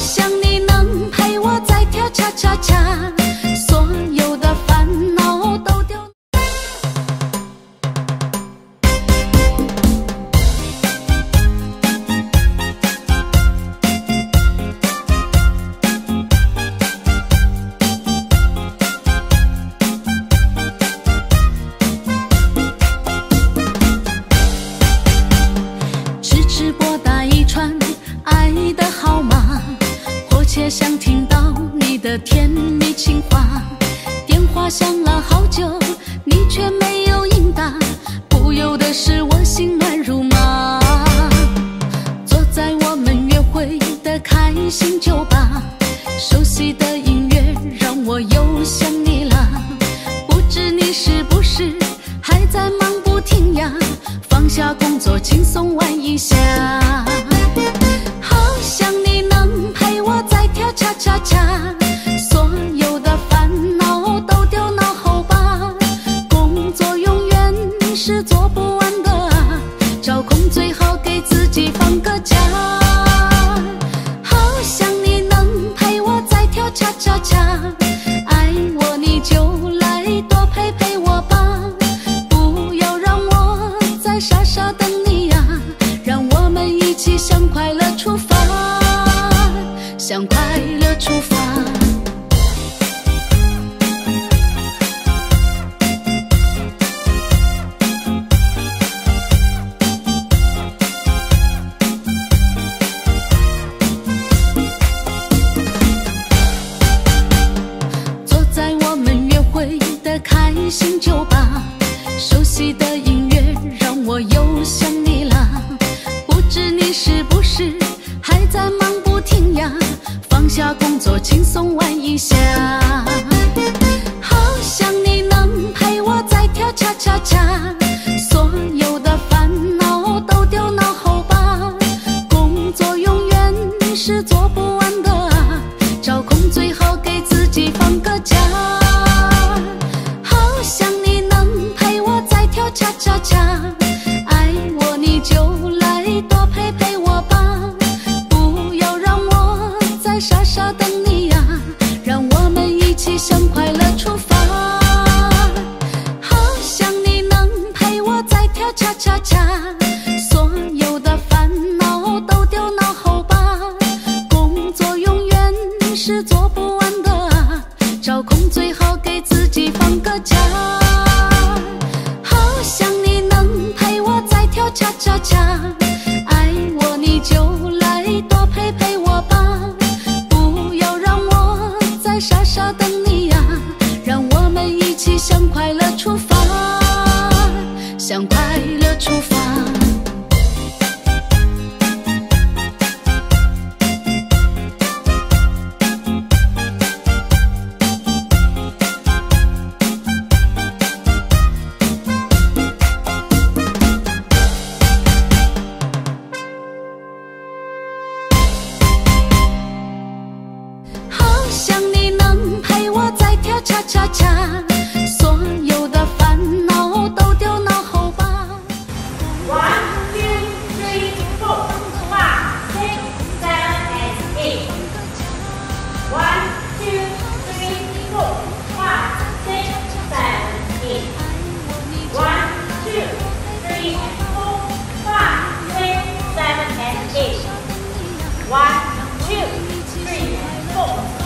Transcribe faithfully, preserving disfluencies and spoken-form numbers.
想你能陪我再跳恰恰恰，所有的烦恼都丢。痴痴拨打一串爱的号码，迫切想听到你的甜蜜情话。电话响了好久，你却没有应答，不由得使我心乱如麻。坐在我们约会的开心酒吧，熟悉的音乐让我又想你了。不知你是不是还在忙不停呀？放下工作，轻松玩一下。好想你能陪我再跳恰恰恰，所有的烦恼都丢脑后吧。工作永远是做不完的啊，找空最好给自己放个假。好想你能陪我再跳恰恰恰，爱我你就来多陪陪我吧，不要让我再傻傻等你呀，让我们一起向快乐出发，向快乐出发。坐在我们约会的开心酒吧，熟悉的音乐让我又想你了。不知你是不是还在忙不停呀？放下工作，轻松玩一下。好想你能陪我再跳恰恰恰，所有的烦恼都丢脑后吧。工作永远是做不完的啊，找空最好给自己放个假。好想你能陪我再跳恰恰恰，爱我你就来多陪陪我吧，不要让我再傻傻等你呀，让我们一起向快乐出发。好想你能陪我再跳恰恰恰，所有的烦恼都丢脑后吧。工作永远是做不完的啊，找空最好给自己放个假。好想你能陪我再跳恰恰恰，爱我你就来多陪陪我吧，不要让我再傻傻等你呀，让我们一起向快乐出发，向快乐出发。好想你能陪我再跳恰恰恰，所有的烦恼都丢脑后吧。 One, two, three, four, five, six, seven, and eight. One, two, three, four, five, six, seven, eight. One, two, three, four, five, six, seven, and eight. One, two, three, four.